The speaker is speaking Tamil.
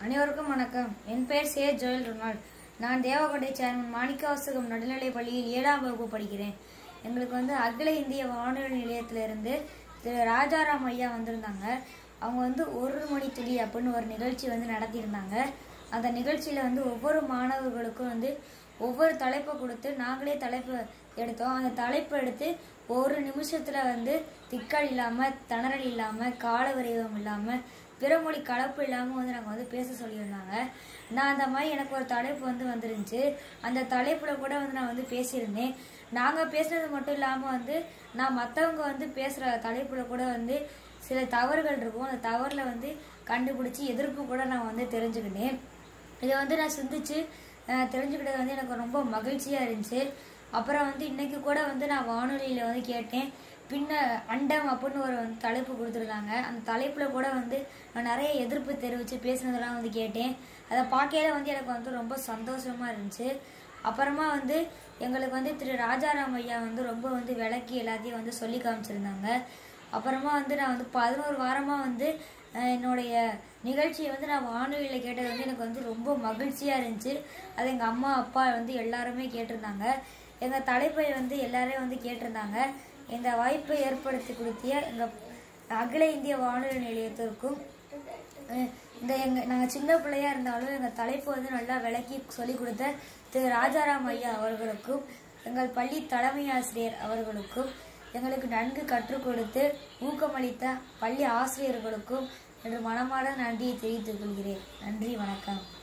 அனைவருக்கும் வணக்கம். என் பெயர் சே ஜோயல் ரொனால்ட். நான் தேவகோட்டை சேர்மன் மாணிக்கவாசகம் நடுநிலைப் பள்ளியில் 7ஆம் வகுப்பு படிக்கிறேன். எங்களுக்கு அகில இந்திய வானொலி நிலையத்திலிருந்து திரு ராஜாராம் ஐயா வந்திருந்தாங்க. அவங்க ஒரு மணி துளி அப்படின்னு ஒரு நிகழ்ச்சி நடத்தியிருந்தாங்க. அந்த நிகழ்ச்சியில் ஒவ்வொரு மாணவர்களுக்கும் ஒவ்வொரு தலைப்பை கொடுத்து நாங்களே தலைப்பு எடுத்தோம். அந்த தலைப்பை எடுத்து ஒரு நிமிஷத்தில் திக்கல் இல்லாமல், திணறல் இல்லாமல், கால விரைவம் இல்லாமல், பிறமொழி கலப்பு இல்லாமல் நாங்கள் பேச சொல்லியிருந்தாங்க. நான் அந்த மாதிரி எனக்கு ஒரு தலைப்பு வந்துருந்துச்சு. அந்த தலைப்பில் கூட நான் பேசியிருந்தேன். நாங்கள் பேசுனது மட்டும் இல்லாமல் நான் மற்றவங்க பேசுகிற தலைப்பில் கூட சில தவறுகள் இருக்கும். அந்த தவறில் கண்டுபிடிச்சி எதிர்ப்பு கூட நான் தெரிஞ்சுக்கிட்டேன். இதை நான் சிந்திச்சு தெரிஞ்சுக்கிட்டது எனக்கு ரொம்ப மகிழ்ச்சியாக இருந்துச்சு. அப்புறம் இன்னைக்கு கூட நான் வானொலியில் கேட்டேன். பின்ன அண்டம் அப்படின்னு ஒரு தலைப்பு கொடுத்துருந்தாங்க. அந்த தலைப்பில் கூட நான் நிறைய எதிர்ப்பு தெரிவித்து பேசுனதெல்லாம் கேட்டேன். அதை பார்க்கையில எனக்கு ரொம்ப சந்தோஷமாக இருந்துச்சு. அப்புறமா எங்களுக்கு திரு ராஜாராம் ஐயா ரொம்ப விளக்கி எல்லாத்தையும் சொல்லி காமிச்சிருந்தாங்க. அப்புறமா நான் 11 வாரமாக என்னுடைய நிகழ்ச்சியை நான் வானொலியில் கேட்டது எனக்கு ரொம்ப மகிழ்ச்சியாக இருந்துச்சு. அது எங்கள் அம்மா அப்பா எல்லாருமே கேட்டிருந்தாங்க. எங்கள் தலைப்பை எல்லாரும் கேட்டிருந்தாங்க. இந்த வாய்ப்பை ஏற்படுத்தி கொடுத்திய எங்கள் அகில இந்திய வானொலி நிலையத்திற்கும் நாங்கள் சின்ன பிள்ளையா இருந்தாலும் எங்கள் தலைப்பு நல்லா விளக்கி சொல்லிக் கொடுத்த திரு ராஜாராம் ஐயா அவர்களுக்கும், எங்கள் பள்ளி தலைமை ஆசிரியர் அவர்களுக்கும், எங்களுக்கு நன்கு கற்றுக் கொடுத்து ஊக்கமளித்த பள்ளி ஆசிரியர்களுக்கும் என்று மனமார்ந்த நன்றியை தெரிவித்துக் கொள்கிறேன். நன்றி, வணக்கம்.